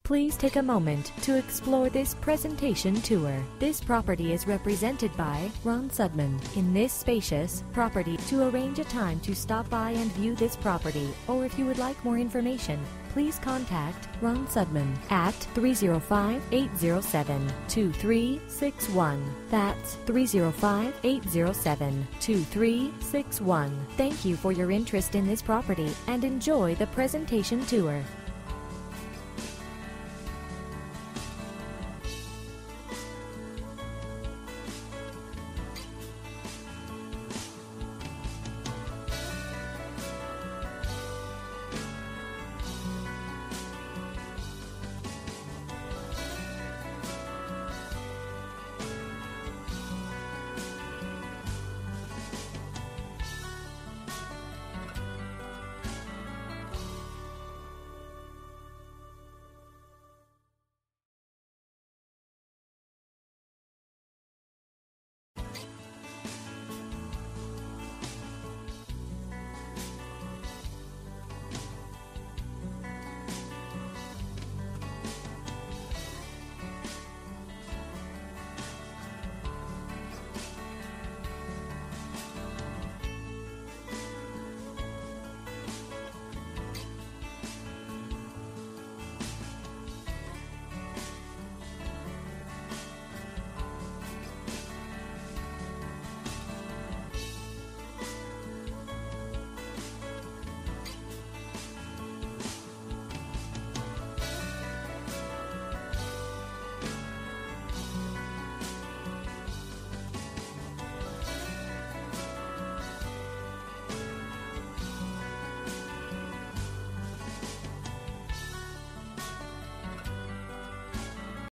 Please take a moment to explore this presentation tour. This property is represented by Ron Sudman. In this spacious property, to arrange a time to stop by and view this property, or if you would like more information, please contact Ron Sudman at 305-807-2361. That's 305-807-2361. Thank you for your interest in this property and enjoy the presentation tour.